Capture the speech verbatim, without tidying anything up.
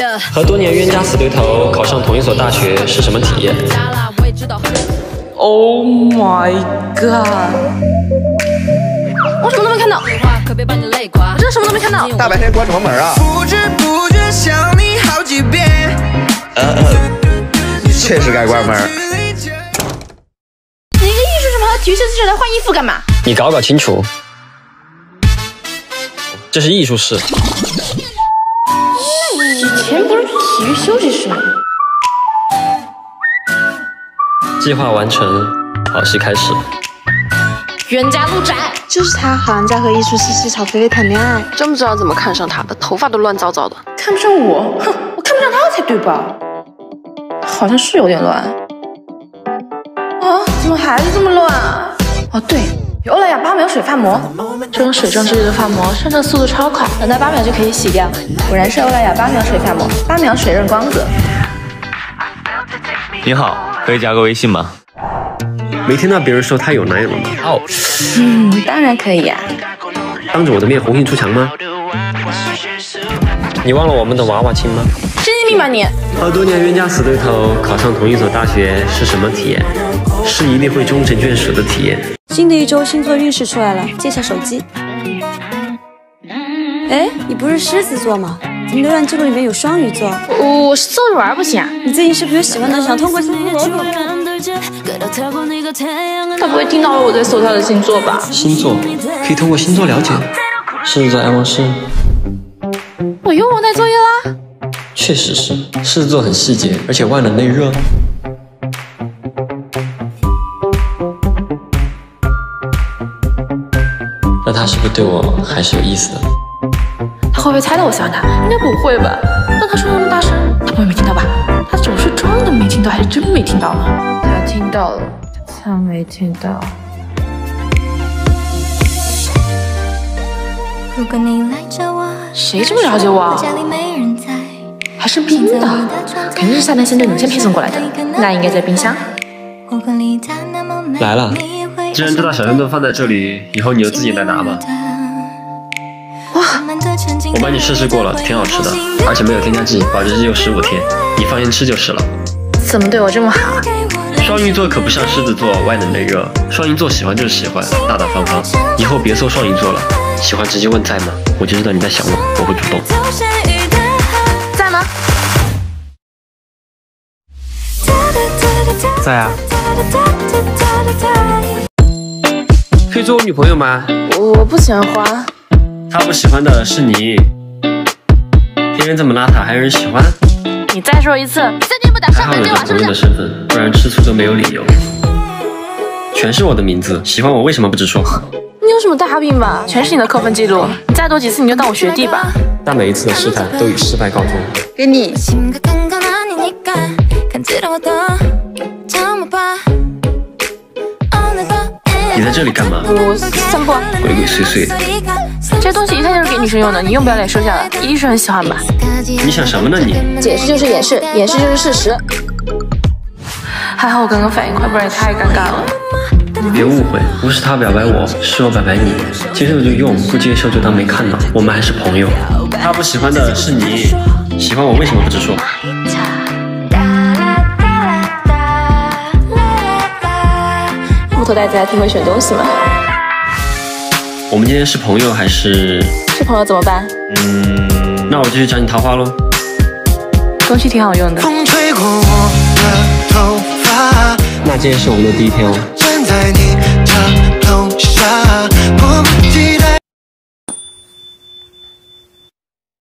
和多年冤家死对头考上同一所大学是什么体验 ？Oh my god！ 我什么都没看到，我真的什么都没看到。 大白天关什么门啊？ 不知不觉想你好几遍。 呃呃，确实该关门。 你一个艺术生跑到体育设计室来换衣服干嘛？ 你搞搞清楚，这是艺术室。 以前不是体育休息室吗？ 计划完成，好戏开始。 冤家路窄， 就是他，好像在和艺术系系草菲菲谈恋爱。 真不知道怎么看上他的，头发都乱糟糟的。 看不上我，哼，我看不上他才对吧？好像是有点乱。啊，怎么还是这么乱啊？哦，对，有欧莱雅八秒水发膜，这种水状质地的发膜上色速度超快，等待八秒就可以洗掉。果然是欧莱雅八秒水发膜，八秒水润光泽。 你好，可以加个微信吗？ 没听到别人说他有男友了吗？哦， 嗯，当然可以呀、 啊。当着我的面红杏出墙吗？你忘了我们的娃娃亲吗？ 神经病吧你！ 和多年冤家死对头考上同一所大学是什么体验？是一定会终成眷属的体验。 新的一周星座运势出来了，借下手机。哎，你不是狮子座吗？怎么浏览记录里面有双鱼座？ 我我是做着玩不行啊！ 你最近是不是有喜欢的，想通过星座？ 他不会听到了我在搜他的星座吧？ 星座可以通过星座了解。狮子座爱忘事。 我又忘带作业啦？ 确实是，狮子座很细节，而且外冷内热。那他是不是对我还是有意思的？ 他会不会猜到我喜欢他？应该不会吧？但他说那么大声，他不会没听到吧？他总是装的没听到，还是真没听到呢？他听到了，他没听到。 如果你赖着我， 谁这么了解我？还是冰的，肯定是夏天先对你先配送过来的，那应该在冰箱。 来了，既然这大小箱都放在这里，以后你就自己来拿吧。 哇， 我帮你试试过了，挺好吃的，而且没有添加剂，保质期有十五天，你放心吃就是了。 怎么对我这么好啊？ 双鱼座可不像狮子座外冷内热，双鱼座喜欢就是喜欢，大大方方。以后别搜双鱼座了，喜欢直接问在吗？我就知道你在想我，我会主动。 在吗？ 在啊。可以做我女朋友吗？ 我不喜欢花。 他不喜欢的是你。天天这么邋遢还有人喜欢？ 你再说一次，你再天不打上门对我是不是？ 还好有这朋友的身份，不然吃醋都没有理由。全是我的名字，喜欢我为什么不直说？ 你有什么大病吧？全是你的扣分记录，你再多几次你就当我学弟吧。 但每一次的试探都以失败告终。 给你。 你在这里干嘛？ 我散步。 鬼鬼祟祟的。 这些东西一看就是给女生用的，你用不要脸收下来，一定是很喜欢吧？ 你想什么呢你？ 解释就是掩饰，掩饰就是事实。还好我刚刚反应快，不然也太尴尬了。 你别误会，不是他表白我，是我表白你。接受就用，不接受就当没看到，我们还是朋友。他不喜欢的是你，喜欢我为什么不直说？ 木头袋子还挺会选东西嘛。 我们今天是朋友还是？ 是朋友怎么办？ 嗯，那我就去找你桃花喽。 东西挺好用的。 风吹过我的头发， 那今天是我们的第一天哦。 站在你的楼下，